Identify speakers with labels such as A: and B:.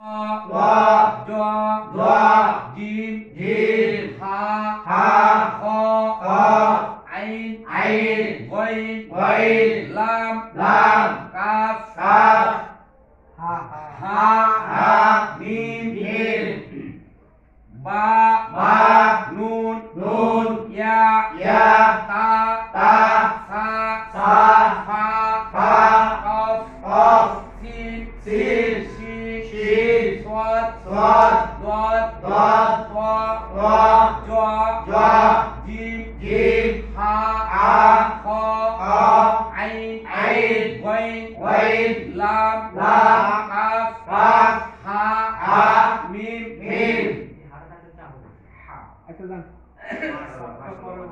A: Lo, Do, Jim, Ha, Kho, Ain, Vai, Lam, Kaf, Ha,